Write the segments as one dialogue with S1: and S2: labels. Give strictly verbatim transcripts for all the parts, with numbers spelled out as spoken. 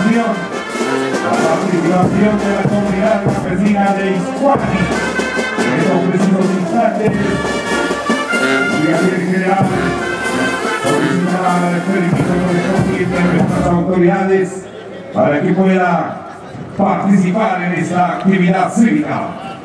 S1: continuación, la participación de la comunidad campesina de Ixcuani. En estos precisos instantes, y aquí en general, solicitará el permiso correspondiente a nuestras autoridades para que pueda participar en esta actividad cívica.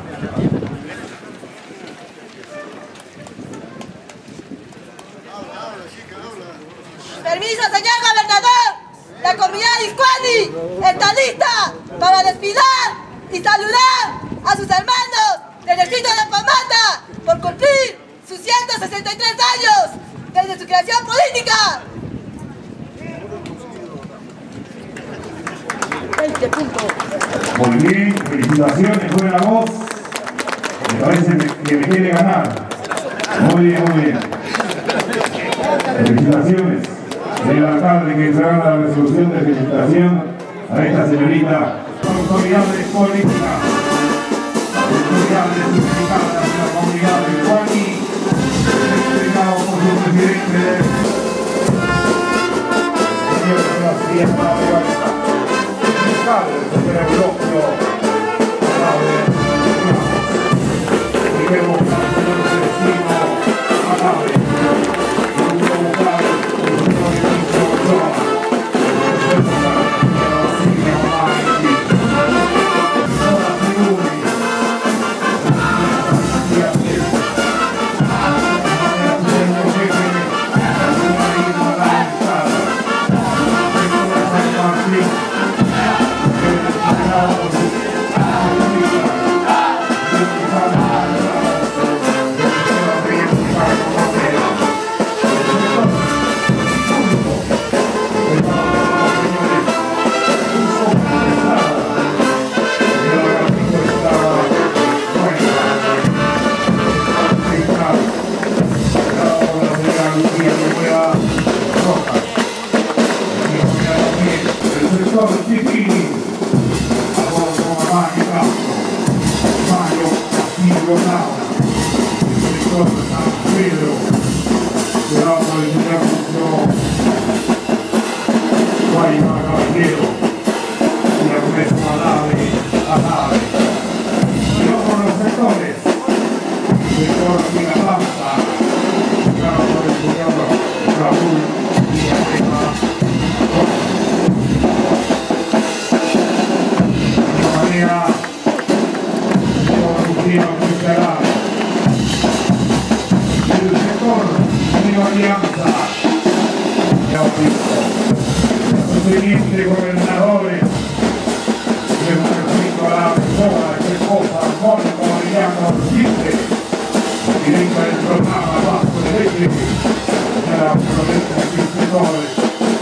S2: Permiso, señor gobernador. La comunidad de Ixcuani está lista para desfilar y saludar a sus hermanos del distrito de Pomata por cumplir sus ciento sesenta y tres años desde su creación política. veinte puntos.
S1: Muy bien, felicitaciones, buena voz. Me parece que me quiere ganar. Muy bien, muy bien. Felicitaciones. Señor alcalde, que entrega la resolución de felicitación a esta señorita, autoridades políticas, autoridades unificadas de la comunidad de Ixcuani, explicado por su presidente, señor Sebastián Barriga, fiscal del señor Eulogio Araure, y vemos al señor Celestino Araure, segundo vocal del señor Emilio Ochoa, de gobernadores, de un respecto a la persona, de cosa, Mónica Mariano Simple, directa del programa Vasco de Leche, de la Provincia de Inspectores.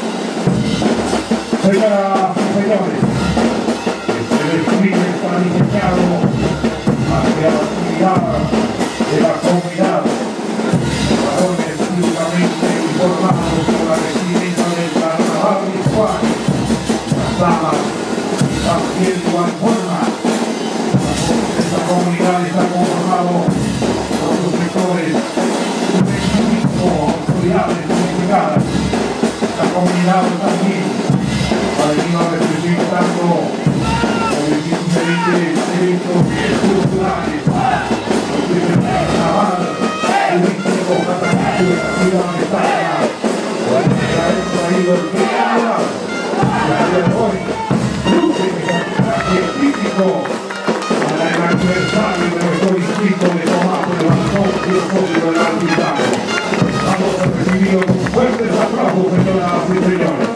S1: Señoras y señores, este desfile está diseñado hacia la actividad de la comunidad, varones cívicamente informados por la vestimenta del carnaval de Ixcuani. Las damas también de igual forma. Esta comunidad está conformado por los sectores de veinticinco autoridades unificadas. Esta comunidad también ha venido representando los diferentes eventos culturales, los diferentes carnaval, el veintiocho de Catacalco, la ciudad de Tacna, por el que ha traído el carnaval. Y a día de hoy, luce el traje típico para el aniversario de nuestro distrito de Tomato de Balcón y el Código del Altiplano. Vamos a recibir con fuertes aplausos, señoras y señores.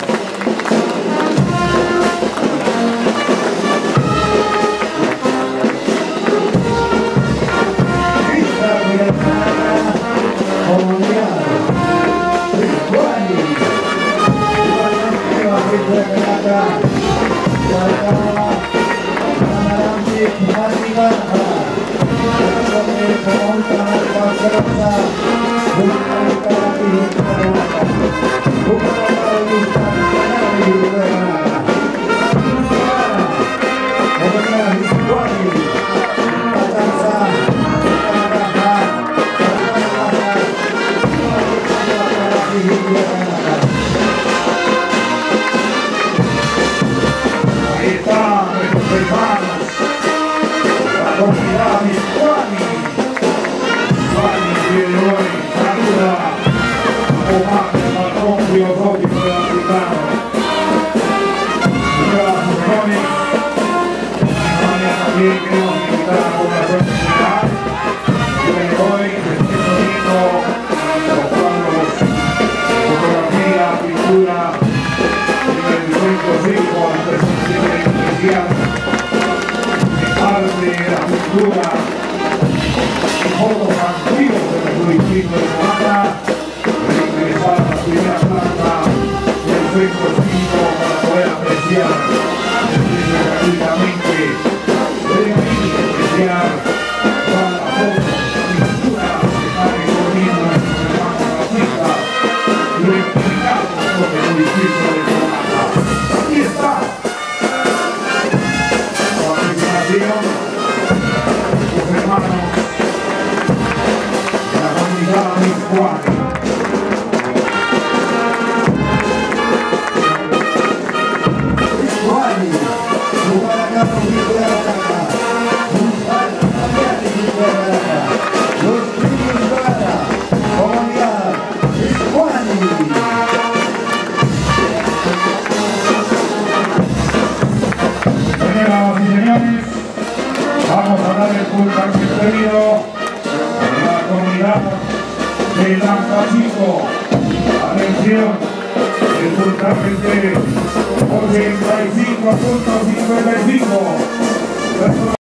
S1: duda, fotos antiguos de nuestro distrito de Pomata, ingresar a la primera planta del centro cívico para poder apreciar gratuitamente de ahí apreciar todas las fotos y pinturas que están recorriendo nuestros hermanos racistas y identificados por el distrito de Pomata. Aquí está la participación de sus hermanos de la comunidad Miscuani. Señoras y señores, vamos a dar el culto al bienvenido a la comunidad de Lampachito. Atención, el puntaje de ochenta y cinco punto cincuenta y cinco.